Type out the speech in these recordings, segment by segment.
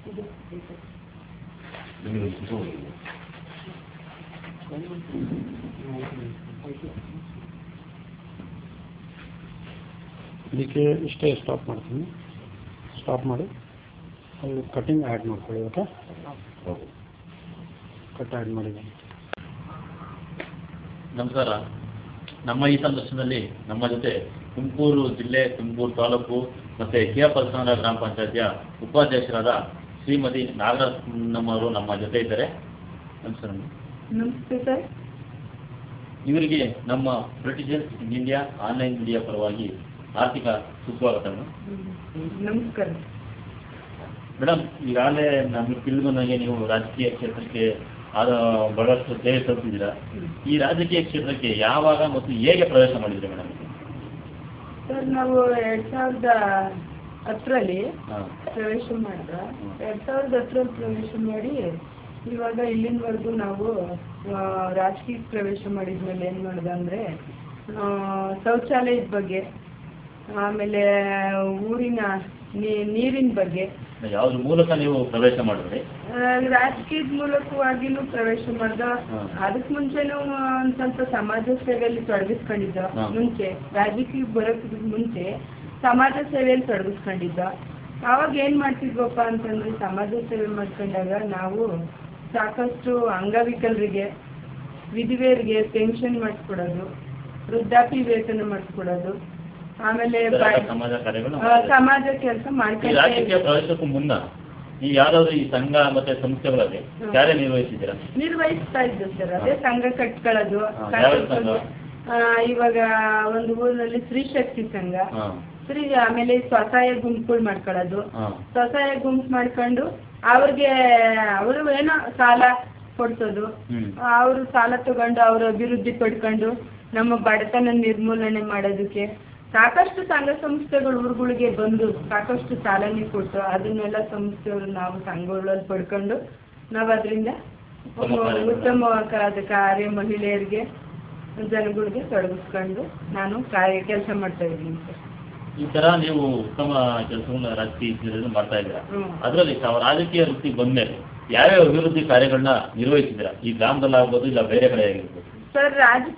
ಇದಕ್ಕೆ ಇಷ್ಟೇ ಸ್ಟಾಪ್ ಮಾಡ್ತೀನಿ. ಸ್ಟಾಪ್ ಮಾಡಿ ಅಲ್ಲಿ ಕಟಿಂಗ್ ಆ್ಯಡ್ ಮಾಡ್ಕೊಳ್ಳಿ. ಓಕೆ, ಕಟ್ ಆ್ಯಡ್ ಮಾಡಿದ್ದೀನಿ. ನಮಸ್ಕಾರ. ನಮ್ಮ ಈ ಸಂದರ್ಶನದಲ್ಲಿ ನಮ್ಮ ಜೊತೆ ತುಮಕೂರು ಜಿಲ್ಲೆ, ತುಮಕೂರು ತಾಲೂಕು ಮತ್ತು ಕೆ.ಪರಸನಗರ ಗ್ರಾಮ ಪಂಚಾಯತಿಯ ಉಪಾಧ್ಯಕ್ಷರಾದ ಶ್ರೀಮತಿ ನಾಗರತ್ನಮ್ಮವರು ನಮ್ಮ ಜೊತೆ ಇದ್ದಾರೆ. ನಮಸ್ಕಾರ. ನಮಸ್ತೆ ಸರ್. ಇವರಿಗೆ ನಮ್ಮ Britishers in India online media ಪರವಾಗಿ ಆರ್ಥಿಕ ಸುಸ್ವಾಗತ. ನಮಸ್ಕಾರ ಮೇಡಮ್. ಈಗಾಗಲೇ ನಮಗೆ ತಿಳಿದವನಿಗೆ ನೀವು ರಾಜಕೀಯ ಕ್ಷೇತ್ರಕ್ಕೆ ಬಹಳಷ್ಟು ಸೇವೆ ಸಲ್ಲಿಸಿದ್ದೀರಾ. ಈ ರಾಜಕೀಯ ಕ್ಷೇತ್ರಕ್ಕೆ ಯಾವಾಗ ಮತ್ತು ಹೇಗೆ ಪ್ರವೇಶ ಮಾಡಿದ್ರಿ ಮೇಡಮ್? ಸರ್, ನಾವು 2010ರಲ್ಲಿ ಪ್ರವೇಶ ಮಾಡಿದ್ರ. 2010ರಲ್ಲಿ ಪ್ರವೇಶ ಮಾಡಿ ಇವಾಗ ಇಲ್ಲಿನವರೆಗೂ ನಾವು ರಾಜಕೀಯ ಪ್ರವೇಶ ಮಾಡಿದ್ಮೇಲೆ ಏನು ಮಾಡೋದು ಅಂದರೆ, ಶೌಚಾಲಯದ ಬಗ್ಗೆ, ಆಮೇಲೆ ಊರಿನ ನೀರಿನ ಬಗ್ಗೆ. ಯಾವ್ದ್ರ ಮೂಲಕ ನೀವು ಪ್ರವೇಶ ಮಾಡಿದ್ರಿ? ರಾಜಕೀಯದ ಮೂಲಕವಾಗಿನೂ ಪ್ರವೇಶ ಮಾಡ್ದ. ಅದಕ್ಕೆ ಮುಂಚೆನೂ ಒಂದು ಸ್ವಲ್ಪ ಸಮಾಜ ಸೇವೆಯಲ್ಲಿ ತೊಡಗಿಸ್ಕೊಂಡಿದ್ದ. ಮುಂಚೆ ರಾಜಕೀಯ ಬರೋಕ್ಕೆ ಮುಂಚೆ ಸಮಾಜ ಸೇವೆಯಲ್ಲಿ ತೊಡಗಿಸ್ಕೊಂಡಿದ್ದ. ಆವಾಗ ಏನು ಮಾಡ್ತಿದ್ವಪ್ಪ ಅಂತಂದ್ರೆ, ಸಮಾಜ ಸೇವೆ ಮಾಡ್ಕೊಂಡಾಗ ನಾವು ಸಾಕಷ್ಟು ಅಂಗವಿಕಲರಿಗೆ, ವಿಧವೆಯರಿಗೆ ಪೆನ್ಷನ್ ಮಾಡಿಸ್ಕೊಡೋದು, ವೃದ್ಧಾಪ್ಯ ವೇತನ ಮಾಡಿಸ್ಕೊಡೋದು, ಆಮೇಲೆ ಸಮಾಜ ಕೆಲಸ ಮಾಡ್ಕೊಂಡು. ರಾಜಕೀಯ ಪ್ರವೇಶಕ್ಕೂ ಮುನ್ನ ಈ ಯಾವ್ದಾದ್ರು ಈ ಸಂಘ ಮತ್ತೆ ಸಂಸ್ಥೆಗಳಲ್ಲಿ ಕಾರ್ಯನಿರ್ವಹಿಸಿದ್ದೀರಾ? ನಿರ್ವಹಿಸ್ತಾ ಇದ್ದು ಸರ್. ಅದೇ ಸಂಘ ಕಟ್ಕೊಳ್ಳೋದು. ಇವಾಗ ಒಂದು ಊರಿನಲ್ಲಿ ಸ್ತ್ರೀ ಶಕ್ತಿ ಸಂಘ, ಆಮೇಲೆ ಸ್ವಸಹಾಯ ಗುಂಪುಗಳು ಮಾಡ್ಕೊಳ್ಳೋದು. ಸ್ವಸಹಾಯ ಗುಂಪು ಮಾಡ್ಕೊಂಡು ಅವರು ಏನೋ ಸಾಲ ಕೊಡ್ಸೋದು. ಅವರು ಸಾಲ ತಗೊಂಡು ಅವರು ಅಭಿವೃದ್ಧಿ ಪಡ್ಕೊಂಡು ನಮ್ಮ ಬಡತನ ನಿರ್ಮೂಲನೆ ಮಾಡೋದಕ್ಕೆ ಸಾಕಷ್ಟು ಸಂಘ ಸಂಸ್ಥೆಗಳು ಊರುಗಳಿಗೆ ಬಂದು ಸಾಕಷ್ಟು ಸಾಲನೆ ಕೊಟ್ಟು ಅದನ್ನೆಲ್ಲ ಸಂಸ್ಥೆಗಳು ನಾವು ಸಂಘಗಳಲ್ಲಿ ಪಡ್ಕೊಂಡು ನಾವು ಅದರಿಂದ ಉತ್ತಮವಾದ ಕಾರ್ಯ ಮಹಿಳೆಯರಿಗೆ, ಜನಗಳಿಗೆ ತೊಡಗಿಸ್ಕೊಂಡು ನಾನು ಕೆಲಸ ಮಾಡ್ತಾ ಇದ್ದೀನಿ ಸರ್. ಈ ತರ ನೀವು ಉತ್ತಮ ಕೆಲಸವನ್ನು ರಾಜಕೀಯ ಮಾಡ್ತಾ ಇದ್ದೀರಾ. ಅದರಲ್ಲಿ ತಾವು ರಾಜಕೀಯ ವೃತ್ತಿ ಬಂದ್ಮೇಲೆ ಯಾವ್ಯಾವ ಅಭಿವೃದ್ಧಿ ಕಾರ್ಯಗಳನ್ನ ನಿರ್ವಹಿಸಿದ್ದೀರಾ? ಈ ಗ್ರಾಮದಲ್ಲಿ ಆಗ್ಬೋದು, ಇಲ್ಲ ಬೇರೆ ಕಡೆ ಆಗಿರ್ಬೋದು. ಸರ್,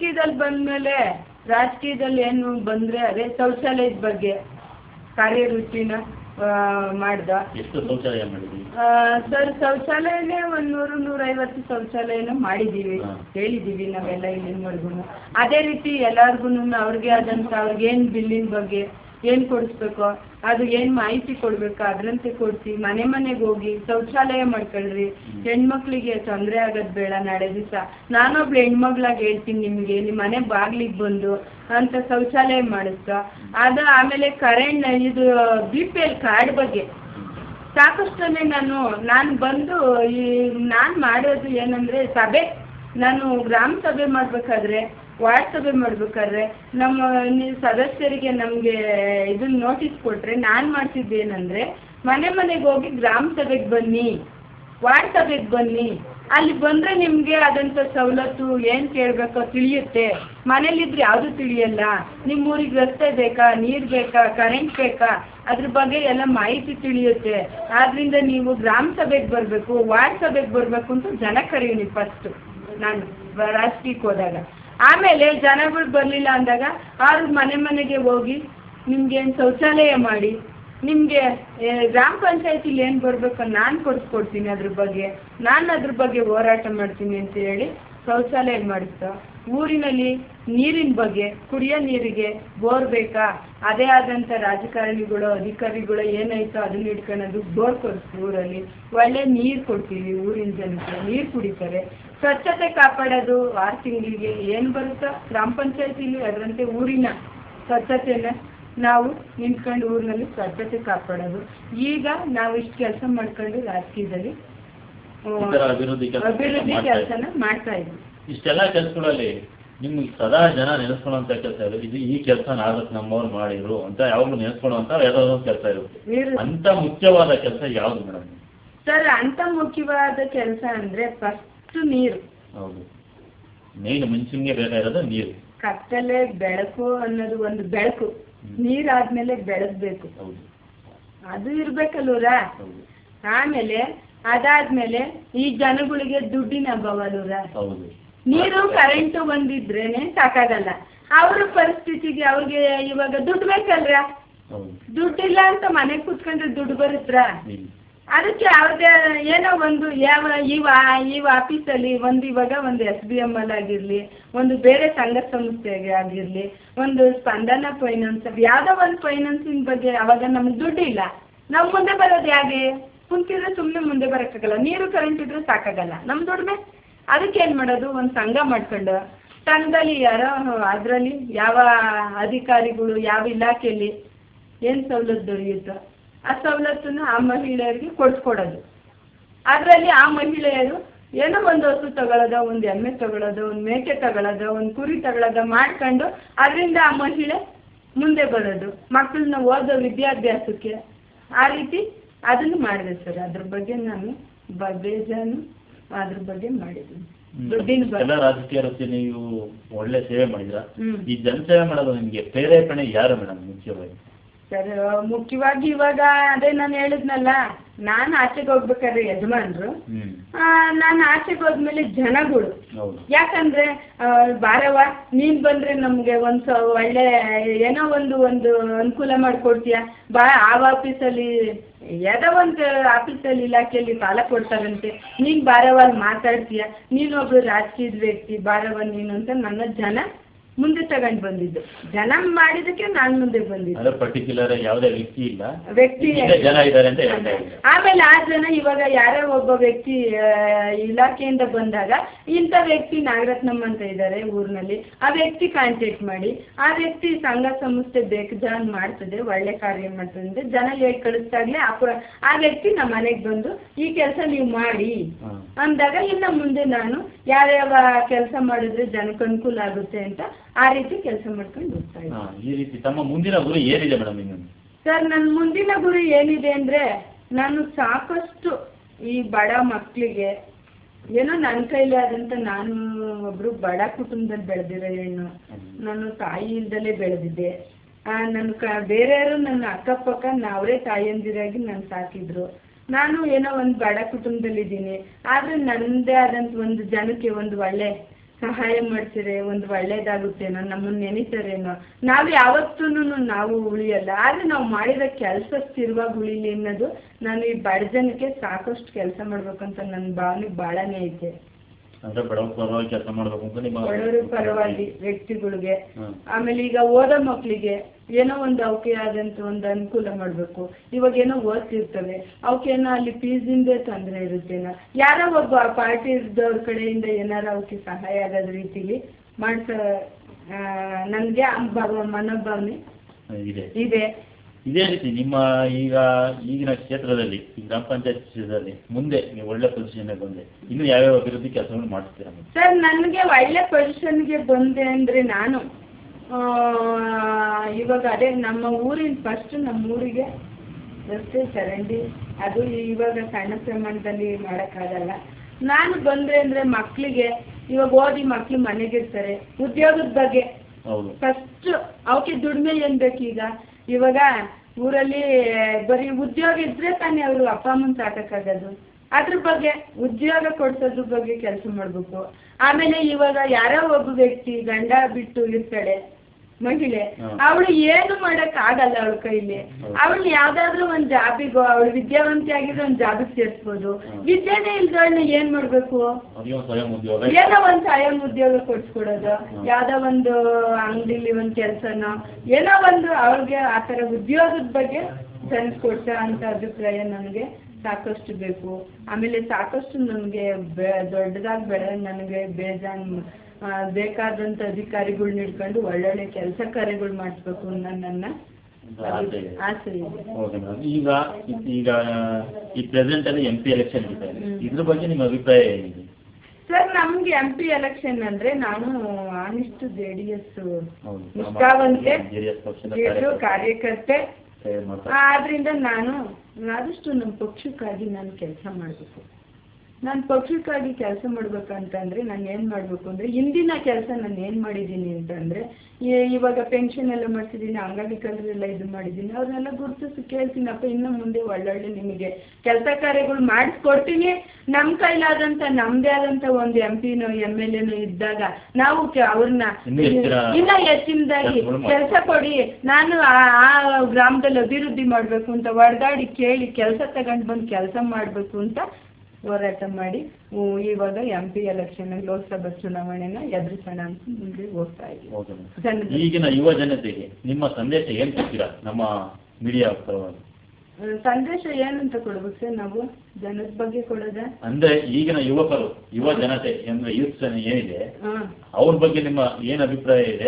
ರಾಜಕೀಯದಲ್ಲಿ ಏನು ಬಂದ್ರೆ ಅದೇ ಶೌಚಾಲಯದ ಬಗ್ಗೆ ಕಾರ್ಯರುಚಿನ ಮಾಡ್ದ. ಎಷ್ಟು ಶೌಚಾಲಯ ಮಾಡಿದ್ವಿ ಸರ್? ಶೌಚಾಲಯನೇ 100-150 ಶೌಚಾಲಯನ ಮಾಡಿದ್ದೀವಿ, ಹೇಳಿದ್ದೀವಿ ನಾವೆಲ್ಲ ಇಲ್ಲಿನವರೆಗೂ. ಅದೇ ರೀತಿ ಎಲ್ಲಾರ್ಗು ಅವ್ರಿಗೆ ಆದಂತ ಅವ್ರಿಗೇನು ಬಿಲ್ಲಿನ ಬಗ್ಗೆ ಏನು ಕೊಡಿಸ್ಬೇಕೋ ಅದು ಏನು ಮಾಹಿತಿ ಕೊಡ್ಬೇಕು ಅದರಂತೆ ಕೊಡಿಸಿ ಮನೆ ಮನೆಗೆ ಹೋಗಿ ಶೌಚಾಲಯ ಮಾಡ್ಕೊಳ್ರಿ. ಹೆಣ್ಮಕ್ಳಿಗೆ ತೊಂದರೆ ಆಗೋದು ಬೇಡ. ನಾಳೆ ದಿವಸ ನಾನೊಬ್ಳು ಹೆಣ್ಮಗ್ಳಾಗಿ ಹೇಳ್ತೀನಿ ನಿಮಗೆ, ನಿಮ್ಮ ಮನೆ ಬಾಗ್ಲಿಗೆ ಬಂದು ಅಂತ ಶೌಚಾಲಯ ಮಾಡಿಸ್ತಾ ಅದು. ಆಮೇಲೆ ಕರೆಂಟ್ ಇದು BPL ಕಾರ್ಡ್ ಬಗ್ಗೆ ಸಾಕಷ್ಟನ್ನೇ ನಾನು ಬಂದು ನಾನು ಮಾಡೋದು ಏನಂದರೆ ನಾನು ಗ್ರಾಮ ಸಭೆ ಮಾಡಬೇಕಾದ್ರೆ, ವಾರ್ಡ್ ಸಭೆ ಮಾಡಬೇಕಾದ್ರೆ ನಮ್ಮ ಸದಸ್ಯರಿಗೆ ನಮಗೆ ಇದನ್ನ ನೋಟಿಸ್ ಕೊಟ್ಟರೆ ನಾನು ಮಾಡ್ತಿದ್ದೇನೆಂದರೆ, ಮನೆ ಮನೆಗೆ ಹೋಗಿ ಗ್ರಾಮ ಸಭೆಗೆ ಬನ್ನಿ, ವಾರ್ಡ್ ಸಭೆಗೆ ಬನ್ನಿ, ಅಲ್ಲಿ ಬಂದರೆ ನಿಮಗೆ ಆದಂಥ ಸವಲತ್ತು ಏನು ಕೇಳಬೇಕೋ ತಿಳಿಯುತ್ತೆ. ಮನೇಲಿದ್ರೆ ಯಾವುದು ತಿಳಿಯಲ್ಲ. ನಿಮ್ಮೂರಿಗೆ ರಸ್ತೆ ಬೇಕಾ, ನೀರು ಬೇಕಾ, ಕರೆಂಟ್ ಬೇಕಾ, ಅದ್ರ ಬಗ್ಗೆ ಎಲ್ಲ ಮಾಹಿತಿ ತಿಳಿಯುತ್ತೆ. ಆದ್ದರಿಂದ ನೀವು ಗ್ರಾಮ ಸಭೆಗೆ ಬರಬೇಕು, ವಾರ್ಡ್ ಸಭೆಗೆ ಬರಬೇಕು ಅಂತ ಜನ ಕರೀನಿ ಫಸ್ಟು ನಾನು ರಾಜಕೀಯಕ್ಕೆ ಹೋದಾಗ. ಆಮೇಲೆ ಜನಗಳು ಬರಲಿಲ್ಲ ಅಂದಾಗ ಅವ್ರ ಮನೆ ಮನೆಗೆ ಹೋಗಿ ನಿಮ್ಗೇನು ಶೌಚಾಲಯ ಮಾಡಿ, ನಿಮಗೆ ಗ್ರಾಮ ಪಂಚಾಯತಿಲಿ ಏನು ಬರಬೇಕು ನಾನು ಕೊಡಿಸ್ಕೊಡ್ತೀನಿ, ಅದ್ರ ಬಗ್ಗೆ ಹೋರಾಟ ಮಾಡ್ತೀನಿ ಅಂತ ಹೇಳಿ ಶೌಚಾಲಯ ಮಾಡಿಸ್ತಾ. ಊರಿನಲ್ಲಿ ನೀರಿನ ಬಗ್ಗೆ, ಕುಡಿಯೋ ನೀರಿಗೆ ಬೋರ್ ಬೇಕಾ, ಅದೇ ಆದಂಥ ರಾಜಕಾರಣಿಗಳು ಅಧಿಕಾರಿಗಳು ಏನಾಯ್ತೋ ಅದನ್ನ ಹಿಡ್ಕೊಳ್ಳೋದು, ಬೋರ್ ಕೊಡಿಸ್ತು. ಊರಲ್ಲಿ ಒಳ್ಳೆ ನೀರು ಕೊಡ್ತೀವಿ, ಊರಿನ ಜನಕ್ಕೆ ನೀರು ಕುಡಿತಾರೆ. ಸ್ವಚ್ಛತೆ ಕಾಪಾಡೋದು 6 ತಿಂಗಳಿಗೆ ಏನು ಬರುತ್ತೋ ಗ್ರಾಮ ಪಂಚಾಯತಿಲಿ ಅದರಂತೆ ಊರಿನ ಸ್ವಚ್ಛತೆನ ನಾವು ನಿಂತ್ಕೊಂಡು ಊರಿನಲ್ಲಿ ಸ್ವಚ್ಛತೆ ಕಾಪಾಡೋದು. ಈಗ ನಾವು ಇಷ್ಟು ಕೆಲಸ ಮಾಡ್ಕೊಂಡು ರಾಜಕೀಯದಲ್ಲಿ ಅಭಿವೃದ್ಧಿ ಕೆಲಸನ ಮಾಡ್ತಾ ಇದ್ವಿ. ಇಷ್ಟೆಲ್ಲ ಕೆಲಸಗಳಲ್ಲಿ ನಿಮ್ಗೆ ಸದಾ ಜನ ನೆನೆಸ್ಕೊಳ್ಳುವಂತ ಕೆಲಸ ಇದು, ಈ ಕೆಲಸ ನಮ್ಮವ್ರು ಮಾಡಿದ್ರು ಅಂತ ಯಾವಾಗಲೂ ನೆನೆಸ್ಕೊಳ್ಳುವಂತ ಯಾವುದಾದ್ರು ಕೆಲಸ ಇರುತ್ತೆ. ಅಂತ ಮುಖ್ಯವಾದ ಕೆಲಸ ಯಾವ್ದು ಮೇಡಮ್? ಸರ್, ಅಂತ ಮುಖ್ಯವಾದ ಕೆಲಸ ಅಂದ್ರೆ ಫಸ್ಟ್ ನೀರು. ಹೌದು, ಮೇನ್ ಮನುಷ್ಯನಿಗೆ ಬೇಕಾಗಿರೋದು ನೀರು. ಕತ್ತಲೆ ಬೆಳಕು ಅನ್ನೋದು ಒಂದು ಬೆಳಕು, ನೀರಾದ್ಮೇಲೆ ಬೆಳಗ್ಬೇಕು, ಅದು ಇರ್ಬೇಕಲ್ವರ. ಆಮೇಲೆ ಅದಾದ್ಮೇಲೆ ಈ ಜನಗಳಿಗೆ ದುಡ್ಡಿನ ಅಭಾವಲ್ವ. ಹೌದು. ನೀರು ಕರೆಂಟು ಒಂದಿದ್ರೇನೆ ಸಾಕಾಗಲ್ಲ. ಅವ್ರ ಪರಿಸ್ಥಿತಿಗೆ ಅವ್ರಿಗೆ ಇವಾಗ ದುಡ್ಡು ಬೇಕಲ್ರ. ದುಡ್ಡಿಲ್ಲ ಅಂತ ಮನೆಗೆ ಕೂತ್ಕೊಂಡ್ರೆ ದುಡ್ಡು ಬರುತ್ತಾ? ಅದಕ್ಕೆ ಅವ್ರದ್ದೇ ಏನೋ ಒಂದು ಈ ಆಫೀಸಲ್ಲಿ ಇವಾಗ ಒಂದು SBM ಅಲ್ಲಿ ಆಗಿರ್ಲಿ, ಒಂದು ಬೇರೆ ಸಂಘ ಸಂಸ್ಥೆಗೆ ಆಗಿರ್ಲಿ, ಒಂದು ಸ್ಪಂದನ ಫೈನಾನ್ಸ್, ಯಾವ್ದೋ ಒಂದು ಫೈನಾನ್ಸಿನ ಬಗ್ಗೆ ಅವಾಗ ನಮ್ಗೆ ದುಡ್ಡು ಇಲ್ಲ, ನಾವು ಮುಂದೆ ಬರೋದು ಹೇಗೆ? ಕುಂತಿದ್ರೆ ಸುಮ್ಮನೆ ಮುಂದೆ ಬರೋಕ್ಕಾಗಲ್ಲ. ನೀರು ಕರೆಂಟ್ ಇದ್ರೆ ಸಾಕಾಗಲ್ಲ. ನಮ್ಮ ದುಡಿಮೆ ಅದಕ್ಕೆ ಏನು ಮಾಡೋದು? ಒಂದು ಸಂಘ ಮಾಡ್ಕೊಂಡು ಸಂಘದಲ್ಲಿ ಯಾರೋ ಅದರಲ್ಲಿ ಯಾವ ಅಧಿಕಾರಿಗಳು ಯಾವ ಇಲಾಖೆಯಲ್ಲಿ ಏನು ಸವಲತ್ತು ದೊರೆಯುತ್ತೋ ಆ ಸವಲತ್ತನ್ನು ಆ ಮಹಿಳೆಯರಿಗೆ ಕೊಡಿಸ್ಕೊಡೋದು. ಅದರಲ್ಲಿ ಆ ಮಹಿಳೆಯರು ಏನೋ ಒಂದು ಹಸು ತಗೊಳ್ಳೋದು, ಒಂದು ಎಮ್ಮೆ ತಗೊಳ್ಳೋದು, ಒಂದು ಮೇಕೆ ತಗೊಳ್ಳೋದು, ಒಂದು ಕುರಿ ತಗೊಳ್ಳೋದು ಮಾಡ್ಕೊಂಡು ಅದರಿಂದ ಆ ಮಹಿಳೆ ಮುಂದೆ ಬರೋದು, ಮಕ್ಕಳನ್ನ ಓದೋ ವಿದ್ಯಾಭ್ಯಾಸಕ್ಕೆ ಆ ರೀತಿ ಅದನ್ನು ಮಾಡಿದೆ ಸರ್. ಅದ್ರ ಬಗ್ಗೆ ನಾನು ಬೇಜಾನು ಅದ್ರ ಬಗ್ಗೆ ಮಾಡಿದ್ದೀನಿ. ದುಡ್ಡಿನ ಎಲ್ಲ ರಾಜಕೀಯ ನೀವು ಒಳ್ಳೆ ಸೇವೆ ಮಾಡಿದ್ರ. ಈ ಜನಸೇವೆ ಮಾಡೋದು ನಿಮ್ಗೆ ಪ್ರೇರೇಪಣೆ ಯಾರು ಮೇಡಮ್ ಮುಖ್ಯವಾಗಿ? ಸರ್ ಮುಖ್ಯವಾಗಿ ಇವಾಗ ಅದೇ ನಾನು ಹೇಳಿದ್ನಲ್ಲ, ನಾನು ಆಚೆಗೆ ಹೋಗ್ಬೇಕಾದ್ರೆ ಯಜಮಾನ್ರು, ನಾನು ಆಚೆಗೆ ಹೋದ್ಮೇಲೆ ಜನಗಳು. ಯಾಕಂದ್ರೆ ಬಾರವ ನೀನ್ ಬಂದ್ರೆ ನಮ್ಗೆ ಒಳ್ಳೆ ಏನೋ ಒಂದು ಅನುಕೂಲ ಮಾಡ್ಕೊಡ್ತೀಯ, ಬಾ ಆ ಆಫೀಸಲ್ಲಿ ಯಾವುದೋ ಒಂದು ಆಫೀಸಲ್ಲಿ ಇಲಾಖೆಯಲ್ಲಿ ಸಾಲ ಕೊಡ್ತಾರಂತೆ, ನೀನ್ ಬಾರವ ಅಲ್ಲಿ ಮಾತಾಡ್ತೀಯ, ನೀನೊಬ್ರು ರಾಜಕೀಯದ ವ್ಯಕ್ತಿ, ಬಾರವ ನೀನು ಅಂತ ನನ್ನ ಜನ ಮುಂದೆ ತಗೊಂಡು ಬಂದಿದ್ದು. ಜನ ಮಾಡಿದಕ್ಕೆ ನಾನು ಮುಂದೆ ಬಂದಿದ್ದು. ಪರ್ಟಿಕ್ಯುಲರ್ ಯಾವುದೇ ವ್ಯಕ್ತಿ ಜನ ಇದ್ದಾರೆ ಅಂತ. ಆಮೇಲೆ ಆ ಜನ ಇವಾಗ ಯಾರೋ ಒಬ್ಬ ವ್ಯಕ್ತಿ ಇಲಾಖೆಯಿಂದ ಬಂದಾಗ ಇಂಥ ವ್ಯಕ್ತಿ ನಾಗರತ್ನಮ್ಮ ಅಂತ ಇದ್ದಾರೆ ಊರಿನಲ್ಲಿ, ಆ ವ್ಯಕ್ತಿ ಕಾಂಟ್ಯಾಕ್ಟ್ ಮಾಡಿ, ಆ ವ್ಯಕ್ತಿ ಸಂಘ ಸಂಸ್ಥೆ ಬೇಕಜಾನ್ ಮಾಡ್ತದೆ, ಒಳ್ಳೆ ಕಾರ್ಯ ಮಾಡ್ತದೆ, ಜನ ಹೇಳಿ ಕಳಿಸ್ದಾಗ್ಲೇ ಆ ವ್ಯಕ್ತಿ ನಮ್ಮ ಮನೆಗೆ ಬಂದು ಈ ಕೆಲಸ ನೀವು ಮಾಡಿ ಅಂದಾಗ ಇನ್ನು ಮುಂದೆ ನಾನು ಯಾವ್ಯಾವ ಕೆಲಸ ಮಾಡಿದ್ರೆ ಜನಕ್ಕೆ ಅನುಕೂಲ ಆಗುತ್ತೆ ಅಂತ ಆ ರೀತಿ ಕೆಲಸ ಮಾಡ್ಕೊಂಡು ಹೋಗ್ತಾ ಇದ್ದೀನಿ. ಈ ರೀತಿ ತಮ್ಮ ಮುಂದಿನ ಗುರಿ ಏನಿದೆ ಮೇಡಮ್? ಸರ್ ನನ್ನ ಮುಂದಿನ ಗುರಿ ಏನಿದೆ ಅಂದ್ರೆ, ನಾನು ಸಾಕಷ್ಟು ಈ ಬಡ ಮಕ್ಕಳಿಗೆ ಏನೋ ನನ್ನ ಕೈಲಿ ಆದಂತ, ನಾನು ಒಬ್ರು ಬಡ ಕುಟುಂಬದಲ್ಲಿ ಬೆಳೆದಿರೋ ಹೆಣ್ಣು, ನಾನು ತಾಯಿ ಇಲ್ದಲೇ ಬೆಳೆದಿದ್ದೆ. ಬೇರೆಯವರು ನನ್ನ ಅಕ್ಕಪಕ್ಕ ಅವರೇ ತಾಯಿಯಂದಿರಾಗಿ ನಾನು ಸಾಕಿದ್ರು. ನಾನು ಏನೋ ಒಂದು ಬಡ ಕುಟುಂಬದಲ್ಲಿದ್ದೀನಿ, ಆದ್ರೆ ನನ್ನದೇ ಆದಂತ ಒಂದು ಜನಕ್ಕೆ ಒಂದು ಒಳ್ಳೆ ಸಹಾಯ ಮಾಡ್ತೀರಿ, ಒಂದು ಒಳ್ಳೇದಾಗುತ್ತೇನೋ, ನಮ್ಮನ್ನು ನೆನೀತಾರೇನೋ, ನಾವು ಯಾವತ್ತೂ ನಾವು ಉಳಿಯಲ್ಲ, ಆದರೆ ನಾವು ಮಾಡಿದ ಕೆಲಸ ಸ್ಥಿರವಾಗಿ ಉಳಿಲಿ ಅನ್ನೋದು, ನಾನು ಈ ಬಡ ಜನಕ್ಕೆ ಸಾಕಷ್ಟು ಕೆಲಸ ಮಾಡ್ಬೇಕಂತ ನನ್ನ ಭಾವನೆ ಭಾಳನೇ ಐತೆ. ಬಡವರ ಪರವಾಗಿ ವ್ಯಕ್ತಿಗಳಿಗೆ, ಆಮೇಲೆ ಈಗ ಓದೋ ಮಕ್ಕಳಿಗೆ ಏನೋ ಒಂದು ಅವಕ್ಕೆ ಆದಂತ ಒಂದು ಅನುಕೂಲ ಮಾಡಬೇಕು. ಇವಾಗ ಏನೋ ಓದ್ತಿರ್ತವೆ, ಅವಕ್ಕೇನೋ ಅಲ್ಲಿ ಫೀಸಿಂದೇ ತೊಂದರೆ ಇರುತ್ತೇನೋ, ಯಾರೋ ಒಬ್ಬ ಪಾರ್ಟಿ ಇದ್ದವ್ರ ಕಡೆಯಿಂದ ಏನಾರ ಅವಕ್ಕೆ ಸಹಾಯ ಆಗೋದ ರೀತಿಲಿ ಮಾಡ್ಸ ನನಗೆ ಮನೋಭಾವನೆ ಇದೆ. ಇದೇ ರೀತಿ ನಿಮ್ಮ ಈಗಿನ ಕ್ಷೇತ್ರದಲ್ಲಿ, ಗ್ರಾಮ ಪಂಚಾಯತ್ ಕ್ಷೇತ್ರದಲ್ಲಿ ಮುಂದೆ ನೀವು ಒಳ್ಳೆ ಪೊಸಿಷನ್ಗೆ ಬಂದೆ ಇನ್ನು ಯಾವ್ಯಾವ ಅಭಿವೃದ್ಧಿ ಕೆಲಸಗಳು ಮಾಡ್ತೀರಾ? ಸರ್ ನನಗೆ ಒಳ್ಳೆ ಪೊಸಿಷನ್ಗೆ ಬಂದೆ ಅಂದರೆ, ನಾನು ಇವಾಗ ಅದೇ ನಮ್ಮ ಊರಿನ ಫಸ್ಟ್ ನಮ್ಮೂರಿಗೆ ರಸ್ತೆ ಚರಂಡಿ ಅದು ಇವಾಗ ಸಣ್ಣ ಪ್ರಮಾಣದಲ್ಲಿ ಮಾಡೋಕ್ಕಾಗಲ್ಲ. ನಾನು ಬಂದರೆ ಅಂದರೆ ಮಕ್ಕಳಿಗೆ ಇವಾಗ ಓದಿ ಮಕ್ಕಳು ಮನೆಗಿರ್ತಾರೆ, ಉದ್ಯೋಗದ ಬಗ್ಗೆ ಫಸ್ಟ್ ಅವಕ್ಕೆ ದುಡಿಮೆ ಏನು ಬೇಕೀಗ? ಇವಾಗ ಊರಲ್ಲಿ ಬರೀ ಉದ್ಯೋಗ ಇದ್ರೆ ತಾನೇ ಅವರು ಅಪ್ಪ ಅಮ್ಮನ ಸಾಕಾಗೋದು. ಅದ್ರ ಬಗ್ಗೆ ಉದ್ಯೋಗ ಕೊಡ್ಸೋದ್ರ ಬಗ್ಗೆ ಕೆಲಸ ಮಾಡಬೇಕು. ಆಮೇಲೆ ಇವಾಗ ಯಾರೋ ಒಬ್ಬ ವ್ಯಕ್ತಿ ಗಂಡ ಬಿಟ್ಟು ಇರ್ತಾಳೆ ಮಹಿಳೆ, ಅವಳು ಏನು ಮಾಡಕ್ ಆಗಲ್ಲ ಅವಳ ಕೈಲಿ. ಅವಳು ಯಾವ್ದಾದ್ರು ಒಂದ್ ಜಾಬಿಗೋ, ಅವಳು ವಿದ್ಯಾವಂತಿ ಆಗಿದ್ರೆ ಒಂದ್ ಜಾಬಿಗೆ ಸೇರಿಸ್ಬೋದು. ವಿದ್ಯೆನೇ ಇಲ್ದವಳನ್ನ ಏನ್ ಮಾಡ್ಬೇಕು? ಏನೋ ಒಂದ್ ಸ್ವಯಂ ಉದ್ಯೋಗ ಕೊಡ್ಸ್ಕೊಡೋದು, ಯಾವ್ದೋ ಒಂದು ಅಂಗಡಿಲಿ ಒಂದ್ ಕೆಲ್ಸನೋ ಏನೋ ಒಂದು ಅವ್ರಿಗೆ ಆ ತರ ಉದ್ಯೋಗದ ಬಗ್ಗೆ ತಂದ್ಕೊಡ್ಸ ಅಂತ ಅಭಿಪ್ರಾಯ ನನಗೆ ಸಾಕಷ್ಟು ಬೇಕು. ಆಮೇಲೆ ಸಾಕಷ್ಟು ನನಗೆ ದೊಡ್ಡದಾಗಿ ಬೆಳೆದ ನನಗೆ ಬೇಜಾನ್ ಬೇಕಾದಂತ ಅಧಿಕಾರಿಗಳನ್ನ ಹಿಡ್ಕೊಂಡು ಒಳ್ಳೊಳ್ಳೆ ಕೆಲಸ ಕಾರ್ಯಗಳು ಮಾಡಿಸ್ಬೇಕು ಅನ್ನೋ ನನ್ನ ಆಸೆ ಇದೆ. ಈಗ ಈ ಪ್ರೆಸೆಂಟ್ ಅಲ್ಲಿ MP ಎಲೆಕ್ಷನ್ ಇದೆ, ಇದ್ರ ಬಗ್ಗೆ ನಿಮ್ಮ ಅಭಿಪ್ರಾಯ ಏನಿದೆ? ಸರ್ ನಮ್ಗೆ MP ಎಲೆಕ್ಷನ್ ಅಂದ್ರೆ, ನಾನು ಆನಿಸ್ಟ್ JDS ನಿಷ್ಠಾವಂತೆ ಕಾರ್ಯಕರ್ತೆ, ಆದ್ರಿಂದ ನಾನು ಆದಷ್ಟು ನಮ್ಮ ಪಕ್ಷಕ್ಕಾಗಿ ನಾನು ಕೆಲಸ ಮಾಡಬೇಕು. ನಾನು ಪಕ್ಷಕ್ಕಾಗಿ ಕೆಲಸ ಮಾಡ್ಬೇಕಂತಂದ್ರೆ ನಾನು ಏನ್ ಮಾಡ್ಬೇಕು ಅಂದ್ರೆ ಹಿಂದಿನ ಕೆಲಸ ನಾನು ಏನ್ ಮಾಡಿದ್ದೀನಿ ಅಂತಂದ್ರೆ ಇವಾಗ ಪೆನ್ಷನ್ ಎಲ್ಲ ಮಾಡ್ತಿದ್ದೀನಿ, ಅಂಗವಿಕಲರೆಲ್ಲ ಇದು ಮಾಡಿದ್ದೀನಿ, ಅವ್ರನ್ನೆಲ್ಲ ಗುರುತಿಸಿ ಕೇಳ್ತೀನಪ್ಪ ಇನ್ನು ಮುಂದೆ ಒಳ್ಳೊಳ್ಳೆ ನಿಮಗೆ ಕೆಲಸ ಕಾರ್ಯಗಳು ಮಾಡಿಸ್ಕೊಡ್ತೀನಿ. ನಮ್ ಕೈಲಾದಂತ ನಮ್ದೇ ಆದಂತ ಒಂದು MP ನೋ MLA ನೋ ಇದ್ದಾಗ ನಾವು ಅವ್ರನ್ನ ಇನ್ನ ಹೆಚ್ಚಿನದಾಗಿ ಕೆಲಸ ಕೊಡಿ, ನಾನು ಆ ಗ್ರಾಮದಲ್ಲಿ ಅಭಿವೃದ್ಧಿ ಮಾಡ್ಬೇಕು ಅಂತ ಹೊಡೆದಾಡಿ ಕೇಳಿ ಕೆಲಸ ತಗೊಂಡು ಬಂದು ಕೆಲಸ ಮಾಡ್ಬೇಕು ಅಂತ ಹೋರಾಟ ಮಾಡಿ ಇವಾಗ MP ಎಲೆಕ್ಷನ್ ಲೋಕಸಭಾ ಚುನಾವಣೆನ ಎದುರಿಸೋಣ ಅಂತ ಮುಂದೆ ಹೋಗ್ತಾ ಇದ್ದೀವಿ. ಈಗಿನ ಯುವ ಜನತೆಗೆ ನಿಮ್ಮ ಸಂದೇಶ ಏನ್ ಕೊಡ್ತೀರಾ ನಮ್ಮ ಮೀಡಿಯಾ ಪರವಾಗಿ? ಸಂದೇಶ ಏನಂತ ಕೊಡ್ಬೇಕು ಸರ್ ನಾವು ಜನದ ಬಗ್ಗೆ ಕೊಡೋದ ಅಂದ್ರೆ ಈಗಿನ ಯುವಕರು ಯುವ ಜನತೆ ಅಂದ್ರೆ ಯೂತ್ ಏನಿದೆ ಅವ್ರ ಬಗ್ಗೆ ನಿಮ್ಮ ಏನ್ ಅಭಿಪ್ರಾಯ ಇದೆ?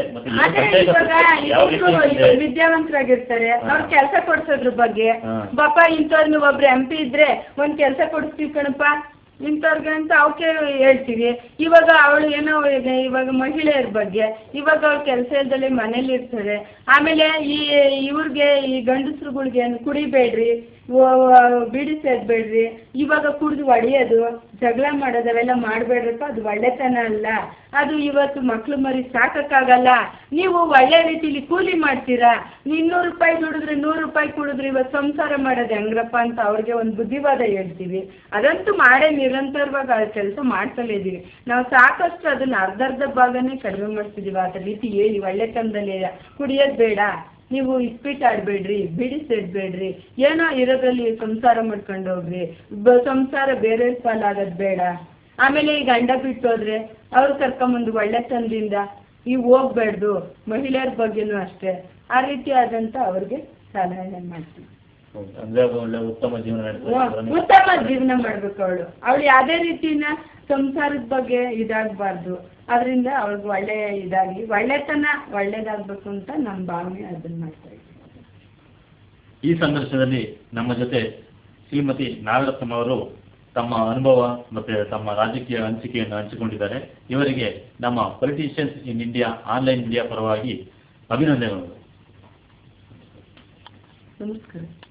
ಮತ್ತೆ ವಿದ್ಯಾವಂತರಾಗಿರ್ತಾರೆ, ಅವ್ರ ಕೆಲಸ ಕೊಡ್ಸೋದ್ರ ಬಗ್ಗೆ ಪಾಪ ಇಂಥವ್ರನ್ನ ಒಬ್ರು MP ಇದ್ರೆ ಒಂದ್ ಕೆಲಸ ಕೊಡಿಸ್ತೀವಿ ಕಣಪ್ಪ ಇಂಥವ್ರಿಗೆ ಅಂತ ಅವಕ್ಕೆ ಹೇಳ್ತೀವಿ. ಇವಾಗ ಅವಳು ಏನೋ ಇವಾಗ ಮಹಿಳೆಯರ ಬಗ್ಗೆ ಇವಾಗ ಅವ್ರ ಕೆಲಸ ಇಲ್ದಲೆ ಮನೇಲಿ ಇರ್ತಾರೆ. ಆಮೇಲೆ ಇವ್ರಿಗೆ ಈ ಗಂಡಸ್ರುಗಳ್ಗೆ ಕುಡಿಬೇಡ್ರಿ, ಬೀಡಿ ಸೇದ್ಬೇಡ್ರಿ, ಇವಾಗ ಕುಡ್ದು ಹೊಡೆಯೋದು ಜಗಳ ಮಾಡೋದು ಅವೆಲ್ಲ ಮಾಡಬೇಡ್ರಪ್ಪ, ಅದು ಒಳ್ಳೆತನ ಅಲ್ಲ. ಅದು ಇವತ್ತು ಮಕ್ಳು ಮರಿ ಸಾಕಕ್ಕಾಗಲ್ಲ. ನೀವು ಒಳ್ಳೆ ರೀತಿಲಿ ಕೂಲಿ ಮಾಡ್ತೀರಾ, 200 ರೂಪಾಯಿ ದುಡಿದ್ರೆ 100 ರೂಪಾಯಿ ಕುಡಿದ್ರೆ ಇವತ್ತು ಸಂಸಾರ ಮಾಡೋದು ಹೆಂಗ್ರಪ್ಪ ಅಂತ ಅವ್ರಿಗೆ ಒಂದು ಬುದ್ಧಿವಾದ ಹೇಳ್ತೀವಿ. ಅದಂತೂ ಮಾಡೇ ನಿರಂತರವಾಗಿ ಆ ಕೆಲಸ ಮಾಡ್ತಲೇ ಇದೀವಿ ನಾವು. ಸಾಕಷ್ಟು ಅದನ್ನ ಅರ್ಧ ಭಾಗನೇ ಕಡಿಮೆ ಮಾಡ್ತಿದೀವಿ. ಅದ್ರ ರೀತಿ ಹೇಳಿ ಒಳ್ಳೆತನದಲ್ಲಿ ಕುಡಿಯೋದು ಬೇಡ, ನೀವು ಇಸ್ಪೀಟ್ ಆಡ್ಬೇಡ್ರಿ, ಬಿಡಿ ಸೇಡ್ಬೇಡ್ರಿ, ಏನೋ ಇರೋದ್ರಲ್ಲಿ ಸಂಸಾರ ಮಾಡ್ಕೊಂಡು ಹೋಗ್ರಿ, ಸಂಸಾರ ಬೇರೆ ಪಾಲಾಗೋದು ಬೇಡ. ಆಮೇಲೆ ಈ ಗಂಡ ಬಿಟ್ಟೋದ್ರೆ ಅವ್ರು ಕರ್ಕೊಂಬಂದು ಒಳ್ಳೆತನದಿಂದ ಈಗ ಹೋಗ್ಬೇಡ್ದು. ಮಹಿಳೆಯರ ಬಗ್ಗೆನೂ ಅಷ್ಟೇ ಆ ರೀತಿ ಆದಂತ ಅವ್ರಿಗೆ ಸಲಹೆ ಮಾಡ್ತೀವಿ. ಉತ್ತಮ ಜೀವನ ಮಾಡ್ಬೇಕು. ಅವಳು ಯಾವುದೇ ರೀತಿನ ಸಂಸಾರದ ಬಗ್ಗೆ ಇದಾಗಬಾರ್ದು. ಅದರಿಂದ ಅವ್ರಿಗೆ ಒಳ್ಳೆ ಇದಾಗಿ ಒಳ್ಳೆತನ ಒಳ್ಳೇದಾಗ್ಬೇಕು ಅಂತ ನಮ್ಮ ಭಾವನೆ ಅದನ್ನ ಮಾಡ್ತಾ ಇದ್ದೀವಿ. ಈ ಸಂದರ್ಶನದಲ್ಲಿ ನಮ್ಮ ಜೊತೆ ಶ್ರೀಮತಿ ನಾಗರತ್ನಂ ಅವರು ತಮ್ಮ ಅನುಭವ ಮತ್ತೆ ತಮ್ಮ ರಾಜಕೀಯ ಹಂಚಿಕೆಯನ್ನು ಹಂಚಿಕೊಂಡಿದ್ದಾರೆ. ಇವರಿಗೆ ನಮ್ಮ politicians in India online media ಪರವಾಗಿ ಅಭಿನಂದನೆಗಳು. ನಮಸ್ಕಾರ.